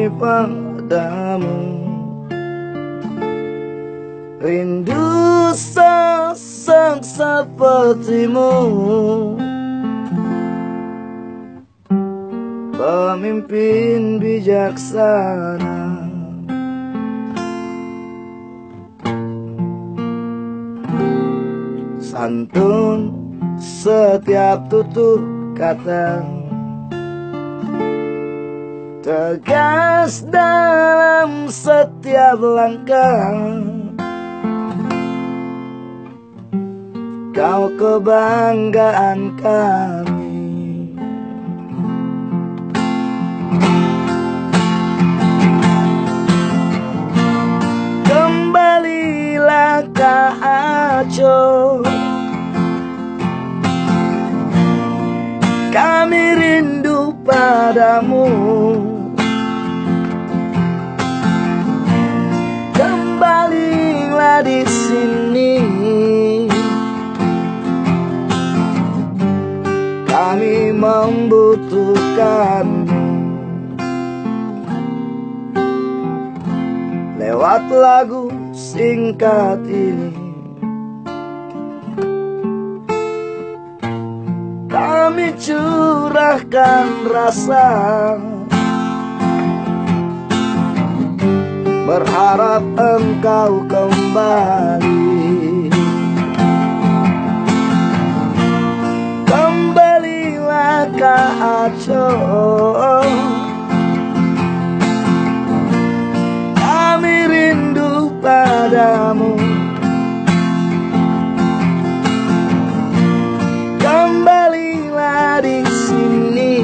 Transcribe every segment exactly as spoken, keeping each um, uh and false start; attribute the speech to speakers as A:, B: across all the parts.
A: kami padamu. Rindu sosok sepertimu, pemimpin bijaksana. Santun setiap tutur kata, tegas dalam setiap langkah. Kau kebanggaan kami. Kembalilah ke Aceh, kami rindu padamu. Kembalilah di sini, kami membutuhkanmu. Lewat lagu singkat ini, kami curahkan rasa, berharap engkau kembali. Kembalilah ke Aceh, kami rindu padamu. Kembalilah di sini,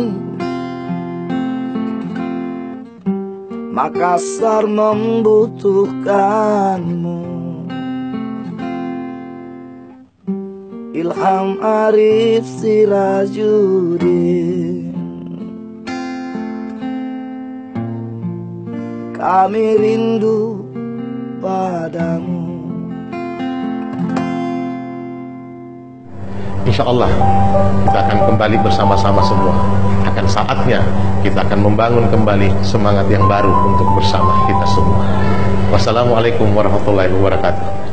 A: Makassar membutuhkanmu. Ilham Arif Sirajuddin, kami rindu padamu.
B: Insya Allah kita akan kembali bersama-sama semua. Akan saatnya kita akan membangun kembali semangat yang baru untuk bersama kita semua. Wassalamualaikum warahmatullahi wabarakatuh.